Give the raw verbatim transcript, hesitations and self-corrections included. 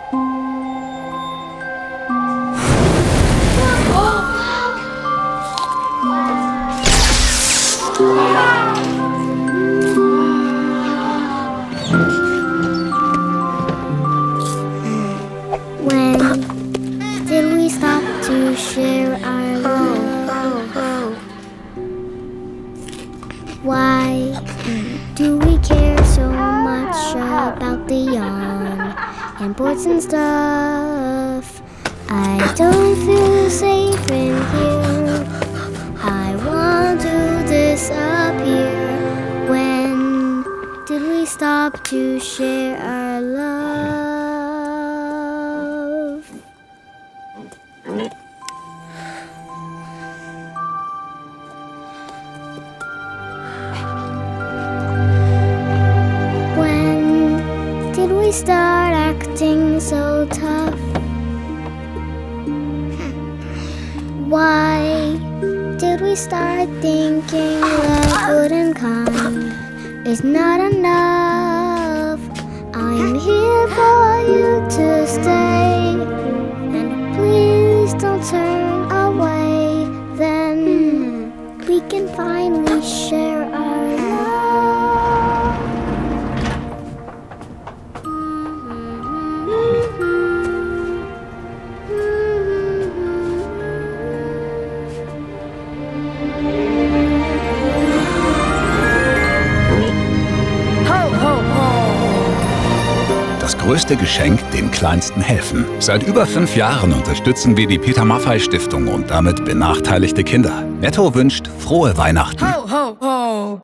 When did we stop to share our love? Why do we care so much about the young and important stuff? I don't feel safe in here. I want to disappear. When did we stop to share our love? When did we start acting so tough? Why did we start thinking love good and kind is not enough? I'm here for you to stay, and please don't turn away. Then we can finally share our love. Das größte Geschenk, den Kleinsten helfen. Seit über fünf Jahren unterstützen wir die Peter Maffay Stiftung und damit benachteiligte Kinder. Netto wünscht frohe Weihnachten. Ho, ho, ho.